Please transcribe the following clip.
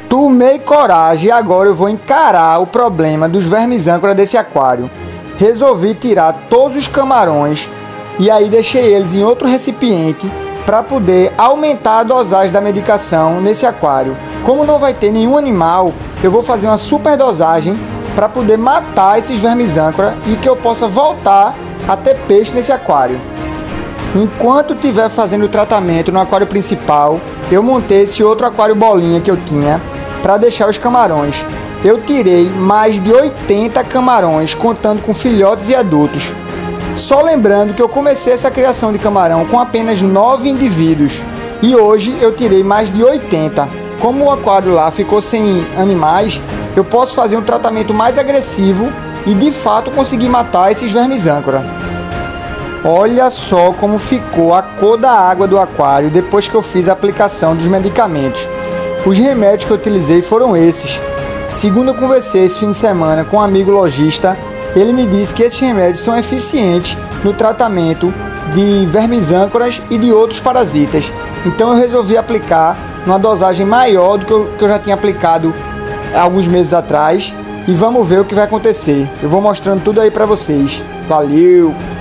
Tomei coragem e agora eu vou encarar o problema dos vermes âncora desse aquário. Resolvi tirar todos os camarões e aí deixei eles em outro recipiente para poder aumentar a dosagem da medicação nesse aquário. Como não vai ter nenhum animal, eu vou fazer uma super dosagem para poder matar esses vermes âncora e que eu possa voltar a ter peixe nesse aquário. Enquanto estiver fazendo o tratamento no aquário principal, eu montei esse outro aquário bolinha que eu tinha para deixar os camarões. Eu tirei mais de 80 camarões, contando com filhotes e adultos. Só lembrando que eu comecei essa criação de camarão com apenas 9 indivíduos e hoje eu tirei mais de 80. Como o aquário lá ficou sem animais, eu posso fazer um tratamento mais agressivo e de fato conseguir matar esses vermes âncora. Olha só como ficou a cor da água do aquário depois que eu fiz a aplicação dos medicamentos. Os remédios que eu utilizei foram esses. Segundo eu conversei esse fim de semana com um amigo lojista, ele me disse que esses remédios são eficientes no tratamento de vermes âncoras e de outros parasitas. Então eu resolvi aplicar numa dosagem maior do que eu já tinha aplicado alguns meses atrás e vamos ver o que vai acontecer. Eu vou mostrando tudo aí para vocês. Valeu!